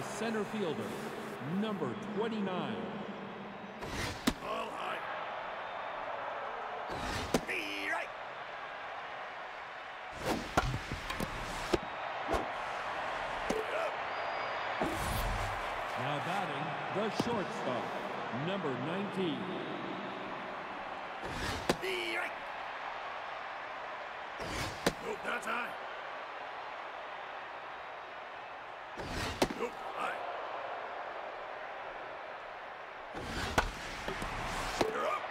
the center fielder, number 29. All high. Be right. Now batting, the shortstop, number 19. Be right. Nope, that's high. Nope, high. You're up.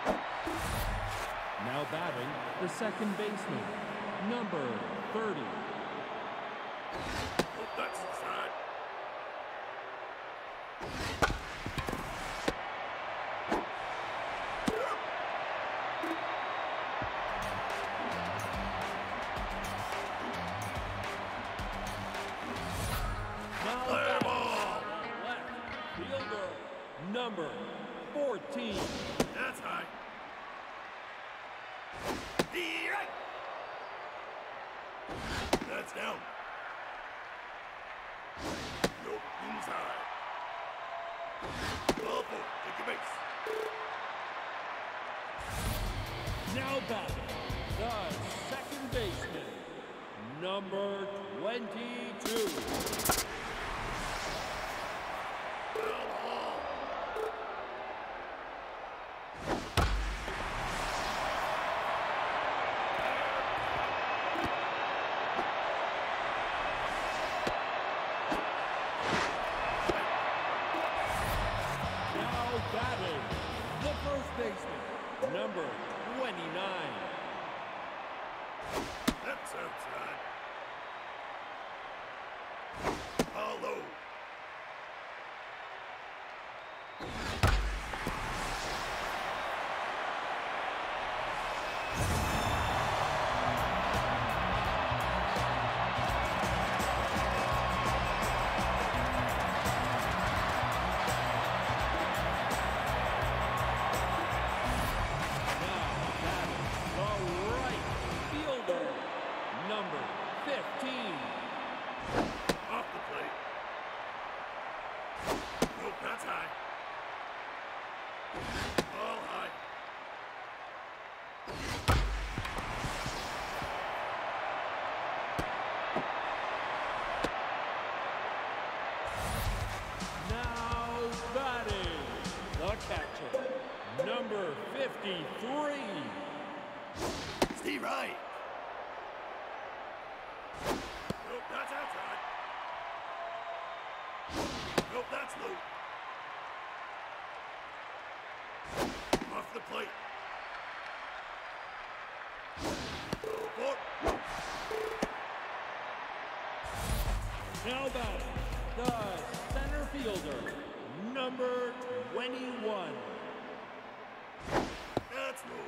Now batting, the second baseman, number 30. Nope, that's inside. Now Play batting, ball. the left fielder, number 14. That's high. Be right. That's down. Nope, inside. Ball four, take your base. Now batting, the second baseman, number 22. Foul ball. Now batting, the first baseman, number 29. That's outside. Ball low. Now batting, the right fielder, number 15. Off the plate. Nope, that's high. Ball high. Now batting, the catcher, number 53. Steve Wright. Nope, that's outside. Nope, that's low. Off the plate. Go for it. Now batting, the center fielder, number 21. That's low.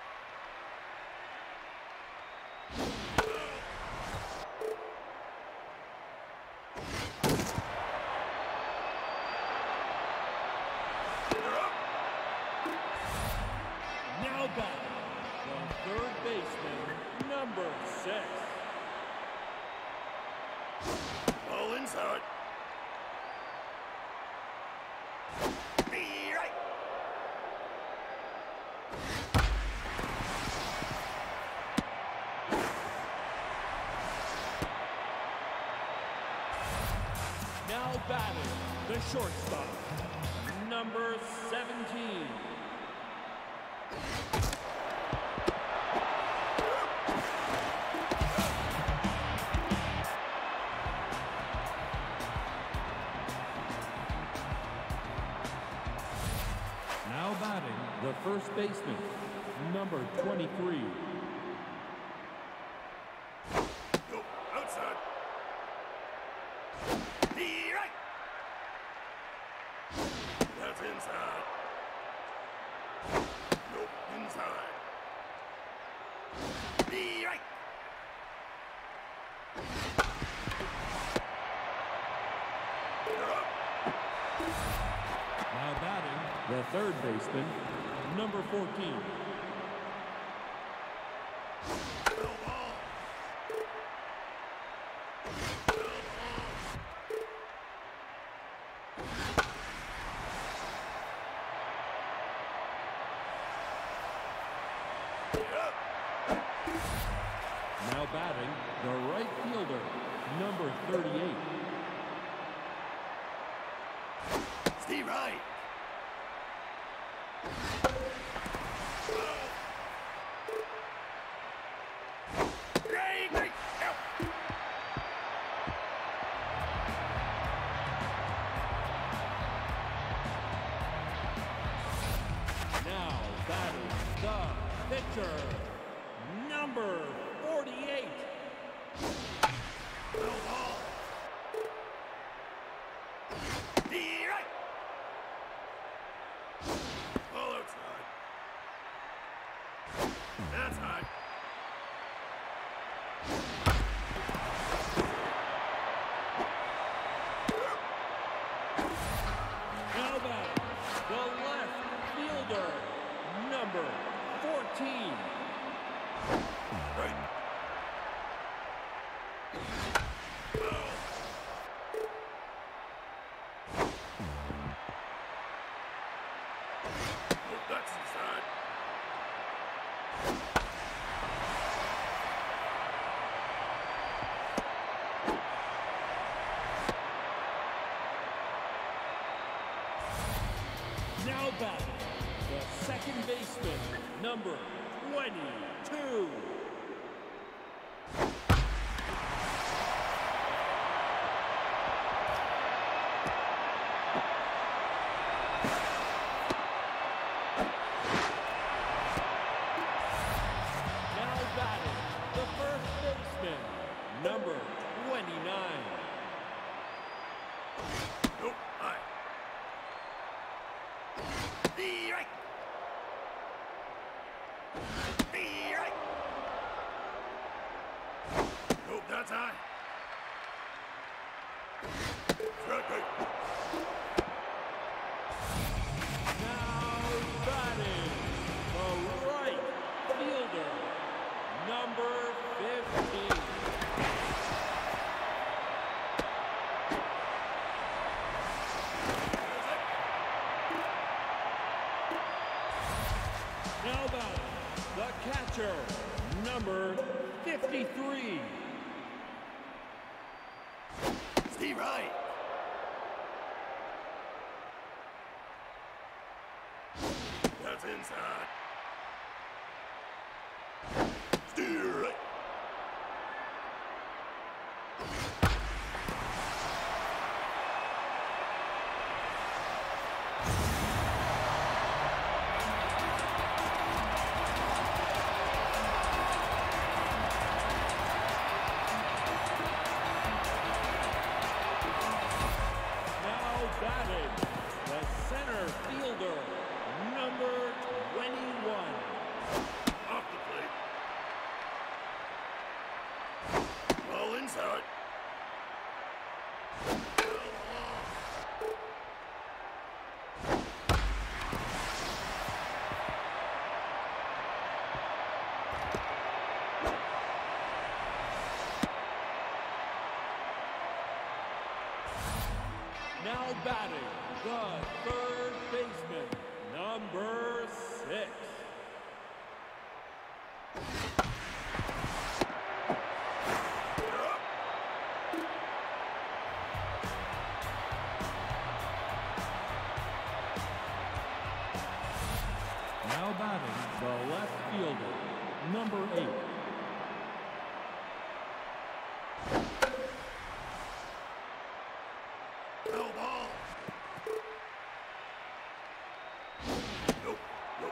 You're up. Now batting, the third baseman, number 6. Ball inside. Be right. Now batting, the shortstop, number 17. Now batting, the first baseman, number 23. Nope, outside. Be right. That's inside. Nope, inside. Be right. You're up. Now batting, the third baseman, number 14. Foul ball. Foul ball. Now batting, the right fielder, number 38. Steve Wright. Now batting, the pitcher, number 48. No ball. Steve Wright. Ball outside. That's high. Now batting, the left fielder, number 14. Right. Ball. Oh, that's inside. Now batting, the second baseman, number 22. Now batting, the first baseman, number 29. Nope, high. Steve Wright. Steve Wright. Nope, that's high. Strike right. Now batting, the right fielder, number 15. Now batting, the catcher, number 53. Steve Wright. That's inside. Steve Wright. Now batting, the center fielder, number 21. Off the plate. Ball inside. Now batting, the third baseman, number 6. Now batting, the left fielder, number 8. No ball. Nope, nope.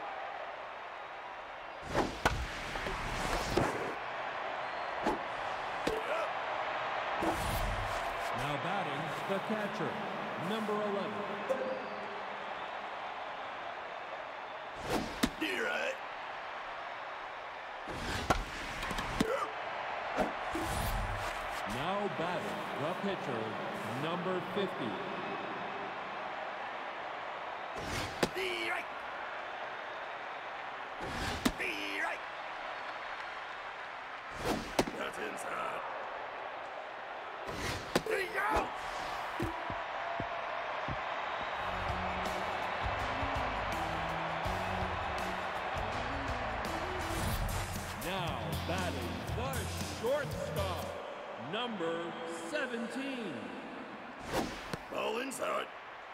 Now batting, the catcher, number 11. Steve Wright. Now batting, the pitcher, number 50. Steve Wright. Steve Wright. That's inside. There you go. Now batting the shortstop, number 17. Ball inside.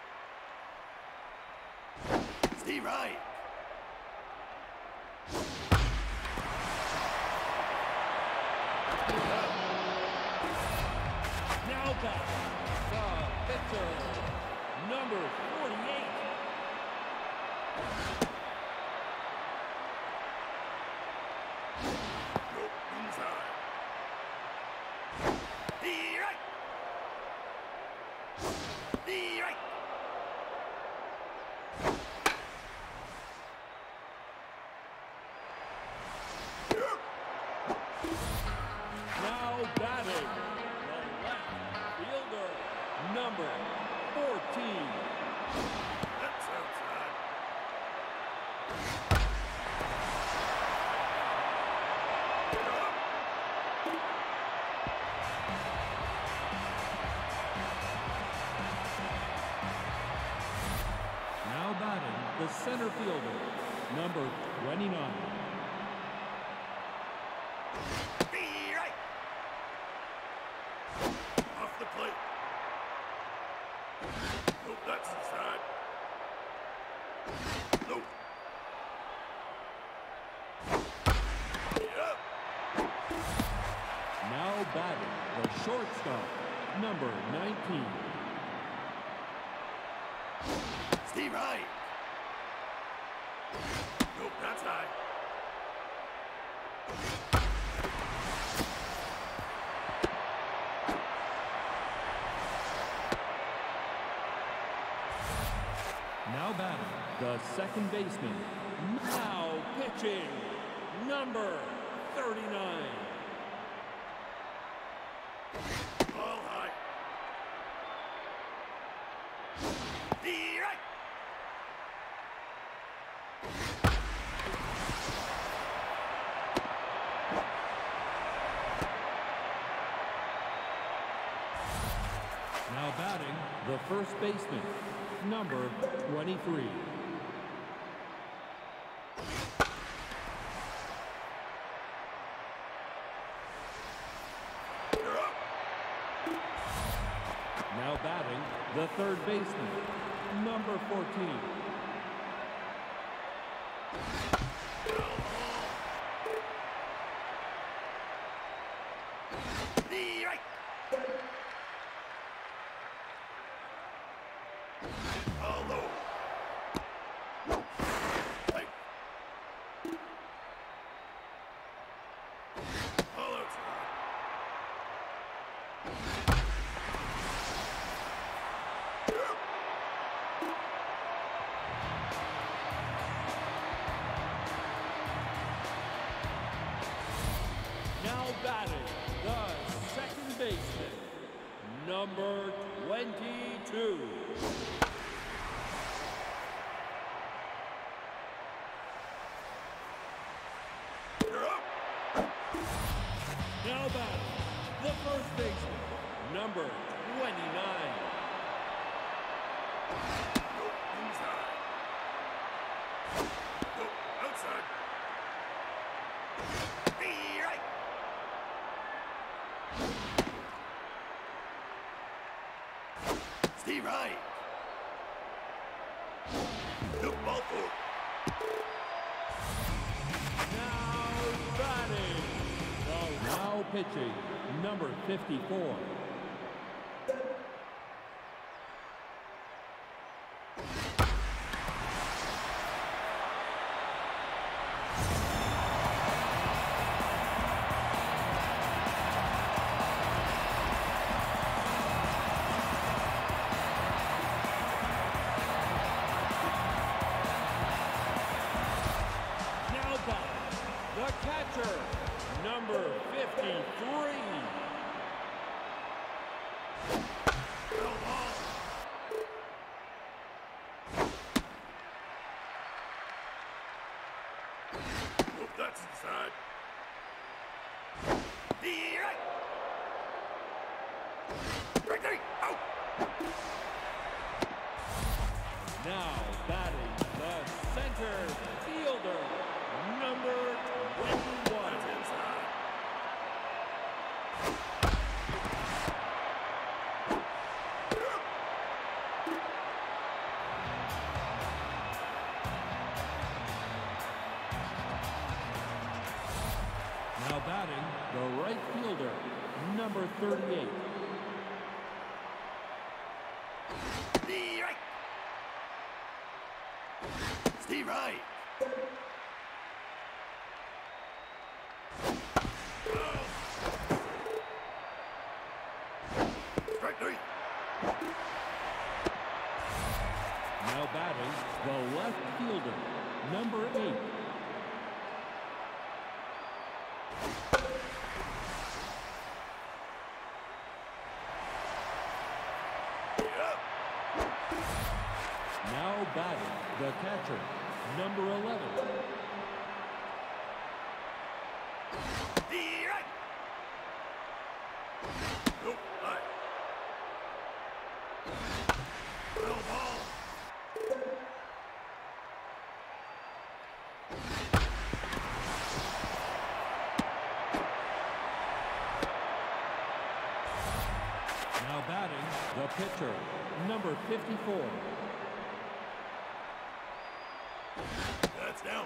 Steve Wright. Now batting the pitcher, number 48. Nope, inside. The right. The right. Now batting the left fielder, number 14. That's outside. Now batting the center fielder, number 29. The right. Off the plate. Nope, that's inside. Nope. Yep. Now batting the shortstop, number 19. Steve Wright. Nope, that's high. Now batting the second baseman, now pitching, number 39. Ball high. The right. Now batting the first baseman, number 23. You're up. Now batting the third baseman, number 14. The right. Ball low. Right. Ball outside. Now batting the second baseman, number 22. You're up. Now batting the first baseman, number 29. Nope, inside. Nope, outside. The right. Steve Wright. Nope, ball four. Now batting, now pitching, number 54. Now batting, the catcher, number 53. Foul ball. Nope, that's inside. The right. Right there. Out. Now batting the center fielder, number 21. That's inside. Now batting, the right fielder, number 38. The right. Steve Wright. Strike three. Now batting, the left fielder, number 8. Now batting, the catcher, number 11. The right. Nope. High. Foul ball. Now batting, the pitcher, number 54. That's down.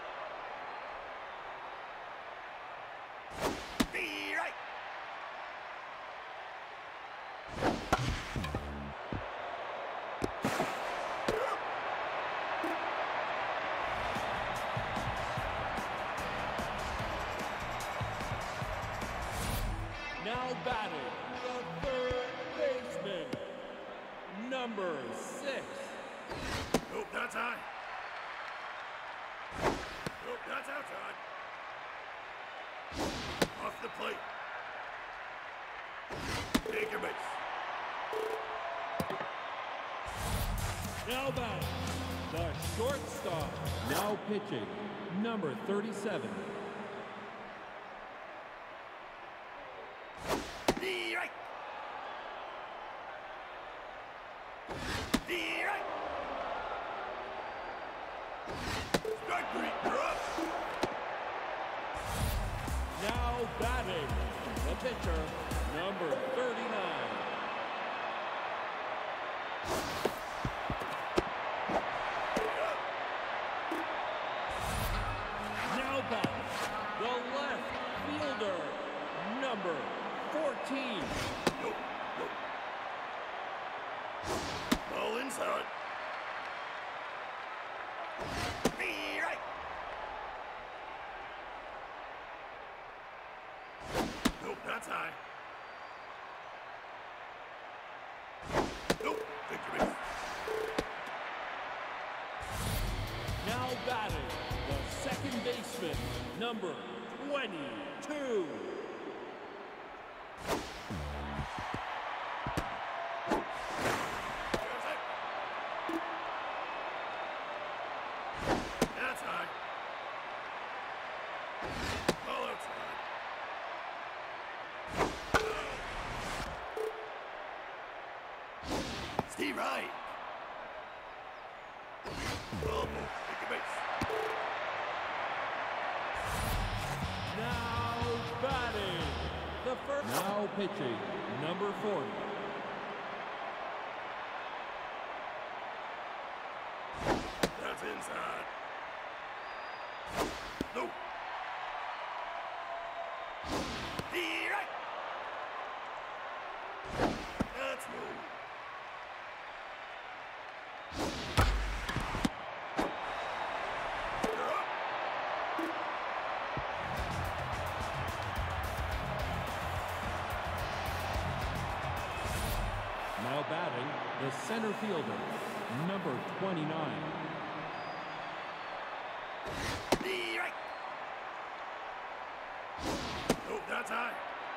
The right. Now batting, the third baseman, number 6. Nope, that's high. Nope, that's outside. Off the plate. Take your base. Now batting, the shortstop. Now pitching, number 37. The right. The right. Strike three. You're up. Now batting, the pitcher, number 39. Now batting, the left fielder, number 14. Nope. Nope. Ball inside. The right. Nope, that's high. Nope, victory. Now batting, the second baseman, number 22. That's high. Ball outside. Steve Wright. Ball, take a base. Now batting, the first. Now pitching, number 40. That's inside. Nope. The right. That's low. You're up. Now batting, the center fielder, number 29. The right. Nope, that's high.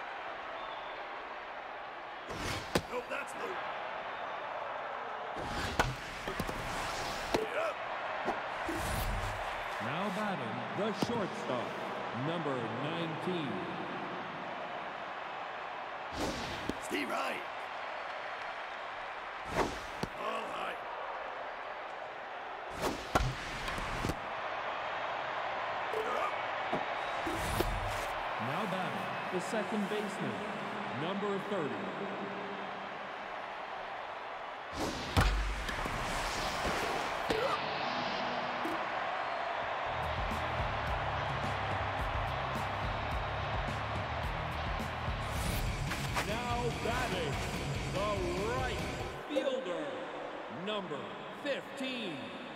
Nope, that's low. Yep. Now batting, the shortstop, number 19. Steve Wright. All high. You're up. Now batting, the second baseman, number 30. Now batting, the right fielder, number 15.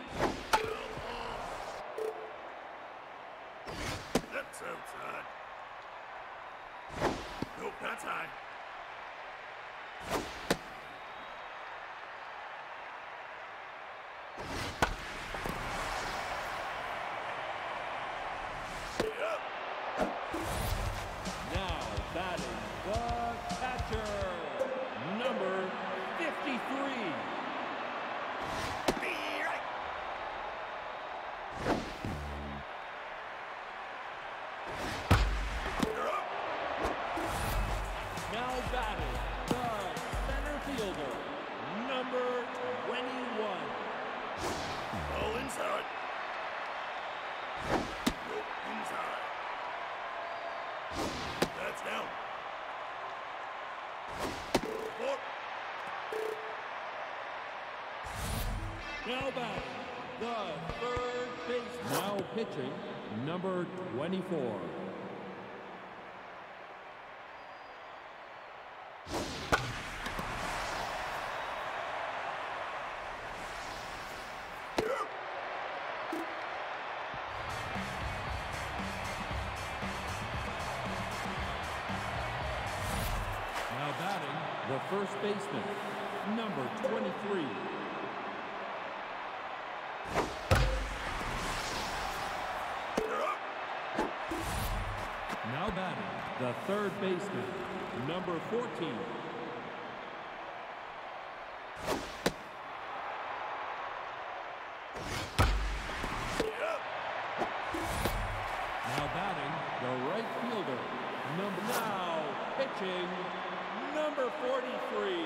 That's outside. Nope, that's high. Now batting, the catcher, number 53. Be right. You're up. Now batting, the center fielder, number 21. Ball inside. Nope, inside. That's down. Four. Now batting, the third base. Now pitching, number 24. Now batting, the first baseman, number 23. You're up. Now batting, the third baseman, number 14. Yep. Now batting, the right fielder, now pitching, number 43.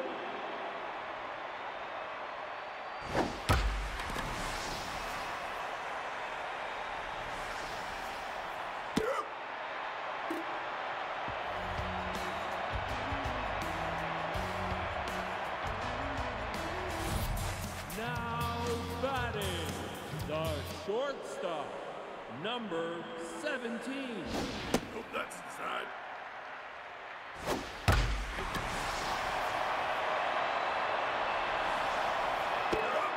Now batting, the shortstop, number 17. Nope, that's inside. You're up.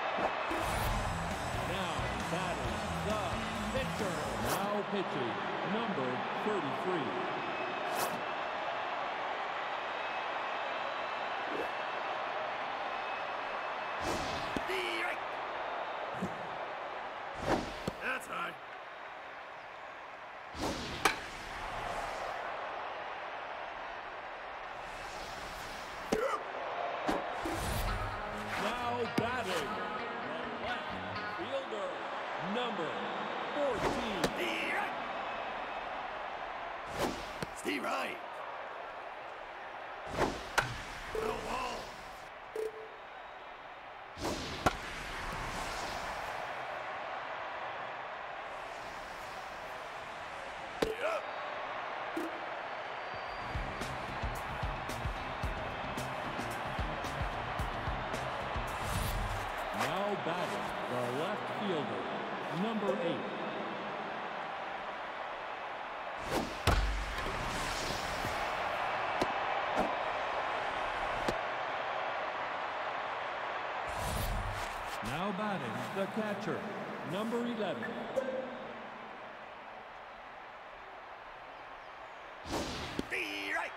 Now batting, the pitcher. Now pitching, number 33. Be right. That's high. Now batting, the left fielder, number 14. Be right. Stay right. No ball. Yep. Now batting, the left fielder, number 8. Now batting, the catcher, number 11. Be right.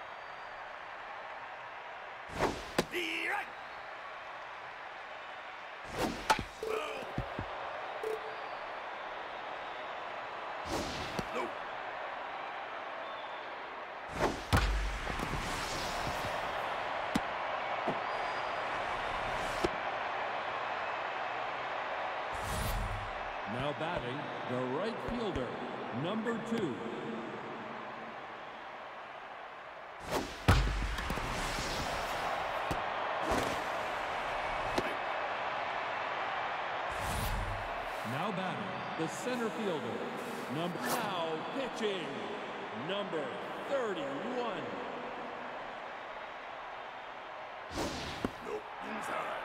Be right. Whoa. Nope. Now batting, the right fielder, number 2. Now batting, the center fielder, now pitching, number 31. Nope, inside.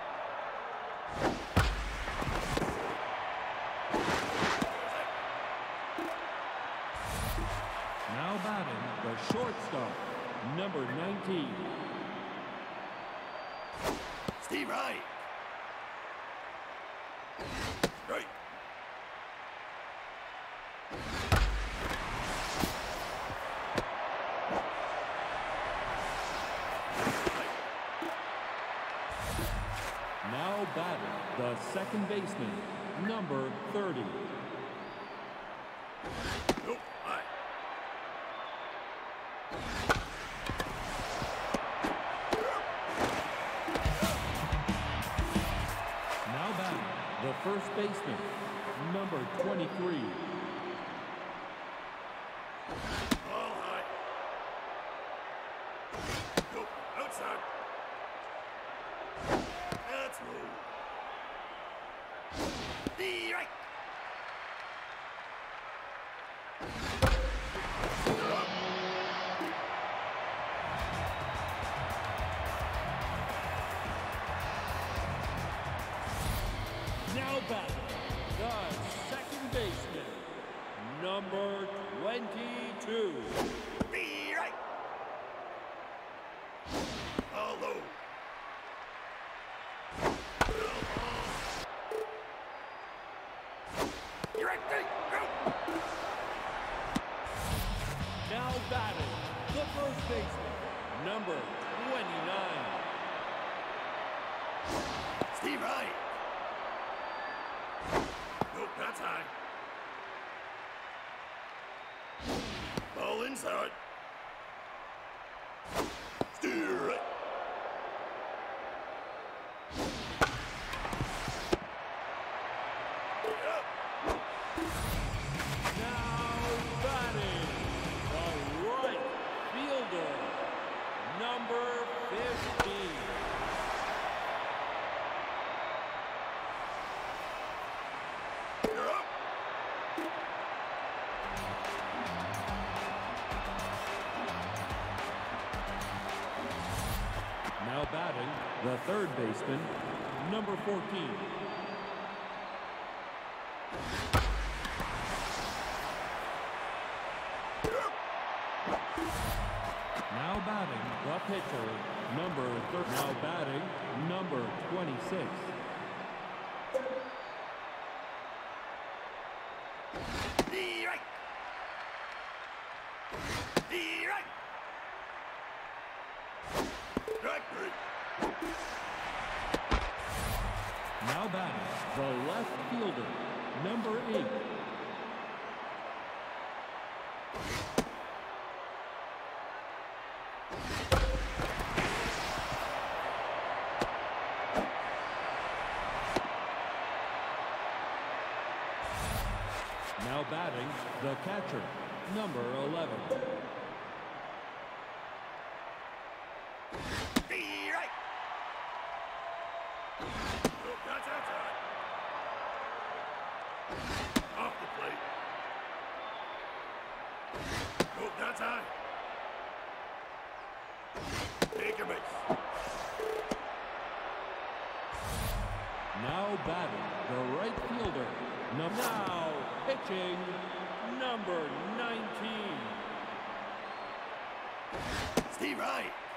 Now batting the shortstop, number 19. Steve Wright. Right. Now batting the second baseman, number 30. Nope, high. Now batting the first baseman, number 23. Ball high. Nope, outside. That's low. The right. Now batting the second baseman, number 22. The right. Ball low. You're right, go. Now batting the first baseman, number 29. Steve Wright. Nope, that's high. Ball inside. Steer right. Yeah. Now batting the right fielder, number 15. You're up. Now batting the third baseman, number 14. Now batting the pitcher, number 30. Now batting number 26. The right. The right. Right, right. Now batting the left fielder, number 8. Now batting the catcher, number 11. The right. Nope, that's outside. Off the plate. Nope, that's high. Take a base. Now batting the right fielder. Now pitching number 19. Steve Wright.